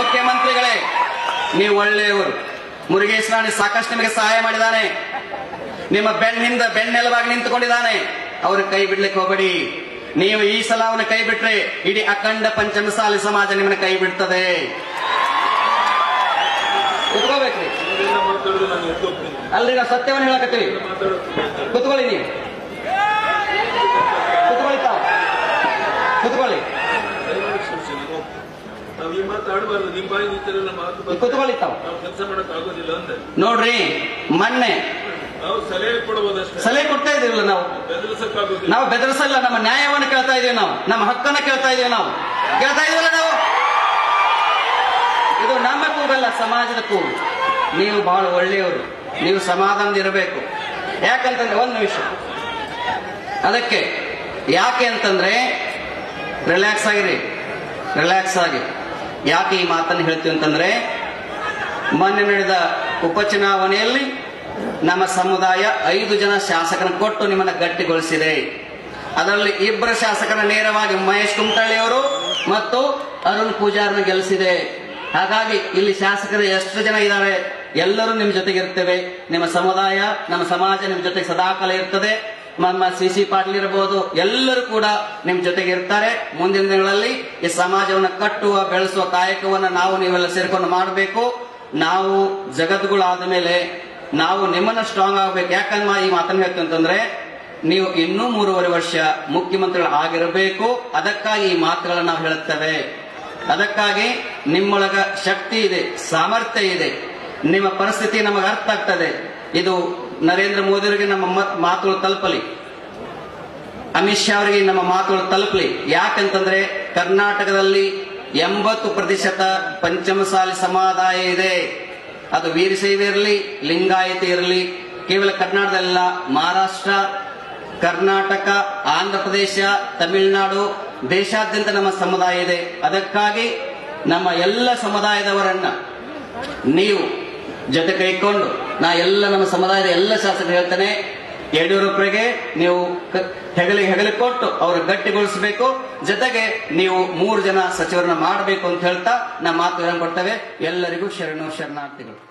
ಮುಖ್ಯಮಂತ್ರಿಗಳೇ, ನೀವು ಒಳ್ಳೆಯವರು. ಮುರುಗೇಶ್ ರಾಣಿ ಸಾಕಷ್ಟು ನಿಮಗೆ ಸಹಾಯ ಮಾಡಿದ್ದಾನೆ, ನಿಮ್ಮ ಬೆನ್ನಿಂದ ಬೆನ್ನೆಲುವಾಗಿ ನಿಂತುಕೊಂಡಿದ್ದಾನೆ. ಅವ್ರ ಕೈ ಬಿಡ್ಲಿಕ್ಕೆ ಹೋಗಬೇಡಿ. ನೀವು ಈ ಸಲ ಅವನ ಕೈ ಬಿಟ್ರೆ ಇಡೀ ಅಖಂಡ ಪಂಚಮಸಾಲಿ ಸಮಾಜ ನಿಮ್ಮನ್ನ ಕೈ ಬಿಡ್ತದೆ. ಕುತ್ಕೋಬೇಕ್ರಿ, ಅಲ್ರಿ ನಾವು ಸತ್ಯವನ್ನು ಹೇಳಕತ್ತೀವಿ. ಕುತ್ಕೊಳ್ಳಿ, ನೀವು ಕುತ್ಕೊಳ್ಳಿ, ಕುತ್ಕೊಳ್ಳಿ ತಾವು. ನೋಡ್ರಿ, ಮೊನ್ನೆ ಸಲಹೆ ಕೊಡ್ತಾ ಇದೀವಲ್ಲ, ನಾವು ಬೆದರಿಸಲ್ಲ. ನಮ್ಮ ನ್ಯಾಯವನ್ನು ಕೇಳ್ತಾ ಇದೀವಿ, ನಾವು ನಮ್ಮ ಹಕ್ಕನ್ನ ಕೇಳ್ತಾ ಇದೀವಿ, ನಾವು ಕೇಳ್ತಾ ಇದೀವಲ್ಲ. ನಾವು ಇದು ನಮ್ಮ ಕೂಗಲ್ಲ, ಸಮಾಜದ ಕೂಗು. ನೀವು ಬಹಳ ಒಳ್ಳೆಯವರು, ನೀವು ಸಮಾಧಾನದಿರಬೇಕು. ಯಾಕಂತಂದ್ರೆ ಒಂದು ನಿಮಿಷ, ಅದಕ್ಕೆ ಯಾಕೆ ಅಂತಂದ್ರೆ ರಿಲ್ಯಾಕ್ಸ್ ಆಗಿರಿ, ರಿಲ್ಯಾಕ್ಸ್ ಆಗಿ. ಯಾಕೆ ಈ ಮಾತನ್ನು ಹೇಳ್ತೀವಿ ಅಂತಂದ್ರೆ, ಮೊನ್ನೆ ನಡೆದ ಉಪಚುನಾವಣೆಯಲ್ಲಿ ನಮ್ಮ ಸಮುದಾಯ 5 ಜನ ಶಾಸಕರನ್ನು ಕೊಟ್ಟು ನಿಮ್ಮನ್ನ ಗಟ್ಟಿಗೊಳಿಸಿದೆ. ಅದರಲ್ಲಿ 2 ಶಾಸಕರ ನೇರವಾಗಿ ಮಹೇಶ್ ಕುಮಟಳ್ಳಿಯವರು ಮತ್ತು ಅರುಣ್ ಪೂಜಾರ್ನ ಗೆಲ್ಲಿಸಿದೆ. ಹಾಗಾಗಿ ಇಲ್ಲಿ ಶಾಸಕರು ಎಷ್ಟು ಜನ ಇದ್ದಾರೆ, ಎಲ್ಲರೂ ನಿಮ್ ಜೊತೆಗೆ ಇರ್ತೇವೆ. ನಿಮ್ಮ ಸಮುದಾಯ, ನಮ್ಮ ಸಮಾಜ ನಿಮ್ ಜೊತೆಗೆ ಸದಾಕಾಲ ಇರ್ತದೆ. ನಮ್ಮ ಸಿ ಪಾಟೀಲ್ ಇರಬಹುದು, ಎಲ್ಲರೂ ಕೂಡ ನಿಮ್ ಜೊತೆಗೆ ಇರ್ತಾರೆ. ಮುಂದಿನ ದಿನಗಳಲ್ಲಿ ಈ ಸಮಾಜವನ್ನು ಕಟ್ಟುವ, ಬೆಳೆಸುವ ಕಾಯಕವನ್ನ ನಾವು ನೀವೆಲ್ಲ ಸೇರ್ಕೊಂಡು ಮಾಡಬೇಕು. ನಾವು ಜಗದ್ಗುಳಾದ ಮೇಲೆ ನಾವು ನಿಮ್ಮನ್ನ ಸ್ಟ್ರಾಂಗ್ ಆಗಬೇಕು. ಯಾಕಂದ್ರೆ ಈ ಮಾತನ್ನು ಹೇಳ್ತೀವಿ ಅಂತಂದ್ರೆ, ನೀವು ಇನ್ನೂ 3.5 ವರ್ಷ ಮುಖ್ಯಮಂತ್ರಿಗಳು ಆಗಿರಬೇಕು. ಅದಕ್ಕಾಗಿ ಈ ಮಾತುಗಳನ್ನ ನಾವು ಹೇಳುತ್ತೇವೆ. ಅದಕ್ಕಾಗಿ ನಿಮ್ಮೊಳಗ ಶಕ್ತಿ ಇದೆ, ಸಾಮರ್ಥ್ಯ ಇದೆ, ನಿಮ್ಮ ಪರಿಸ್ಥಿತಿ ನಮಗೆ ಅರ್ಥ ಆಗ್ತದೆ. ಇದು ನರೇಂದ್ರ ಮೋದಿ ಅವರಿಗೆ ನಮ್ಮ ಮಾತುಗಳು ತಲುಪಲಿ, ಅಮಿತ್ ಶಾ ಅವರಿಗೆ ನಮ್ಮ ಮಾತುಗಳು ತಲುಪಲಿ. ಯಾಕಂತಂದ್ರೆ ಕರ್ನಾಟಕದಲ್ಲಿ 80% ಪಂಚಮಸಾಲಿ ಸಮುದಾಯ ಇದೆ. ಅದು ವೀರಶೈವ ಇರಲಿ, ಲಿಂಗಾಯತ ಇರಲಿ, ಕೇವಲ ಕರ್ನಾಟಕದಲ್ಲ, ಮಹಾರಾಷ್ಟ್ರ, ಕರ್ನಾಟಕ, ಆಂಧ್ರ ಪ್ರದೇಶ, ತಮಿಳುನಾಡು, ದೇಶಾದ್ಯಂತ ನಮ್ಮ ಸಮುದಾಯ ಇದೆ. ಅದಕ್ಕಾಗಿ ನಮ್ಮ ಎಲ್ಲ ಸಮುದಾಯದವರನ್ನ ನೀವು ಜೊತೆ ಕೈಕೊಂಡು, ನಾ ಎಲ್ಲ ನಮ್ಮ ಸಮುದಾಯದ ಎಲ್ಲ ಶಾಸಕರು ಹೇಳ್ತೇನೆ, ಯಡಿಯೂರಪ್ಪರಿಗೆ ನೀವು ಹೆಗಲಿಗೆ ಕೊಟ್ಟು ಅವರು ಗಟ್ಟಿಗೊಳಿಸಬೇಕು. ಜೊತೆಗೆ ನೀವು 3 ಜನ ಸಚಿವರನ್ನ ಮಾಡಬೇಕು ಅಂತ ಹೇಳ್ತಾ ನಮ್ಮ ಮಾತು ಕೊಡ್ತೇವೆ. ಎಲ್ಲರಿಗೂ ಶರಣಾರ್ಥಿಗಳು.